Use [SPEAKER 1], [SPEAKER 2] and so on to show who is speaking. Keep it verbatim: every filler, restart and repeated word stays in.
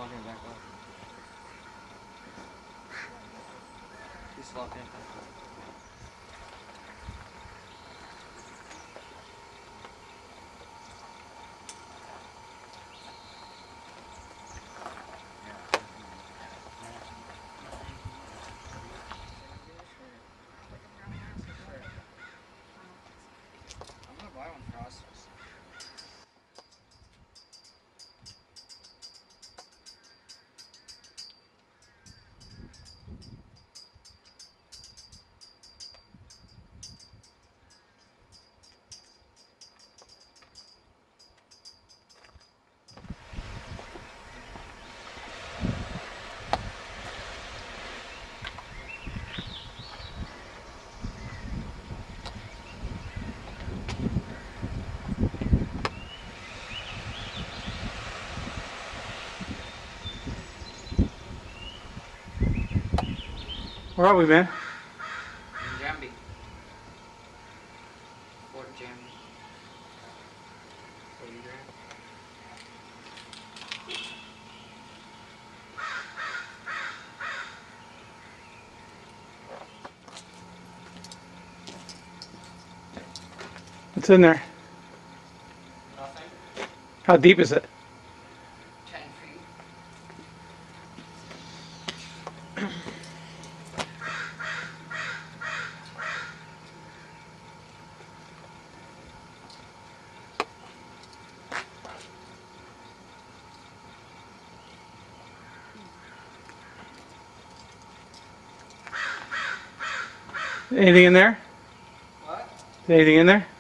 [SPEAKER 1] walking back up. He's walking back up. I'm gonna buy one for us.
[SPEAKER 2] Where are we, man?
[SPEAKER 1] In Jambi. Fort Jambi. forty grand.
[SPEAKER 2] What's in there?
[SPEAKER 1] Nothing.
[SPEAKER 2] How deep is it?
[SPEAKER 1] ten feet.
[SPEAKER 2] Anything in there?
[SPEAKER 1] What?
[SPEAKER 2] Is anything in there?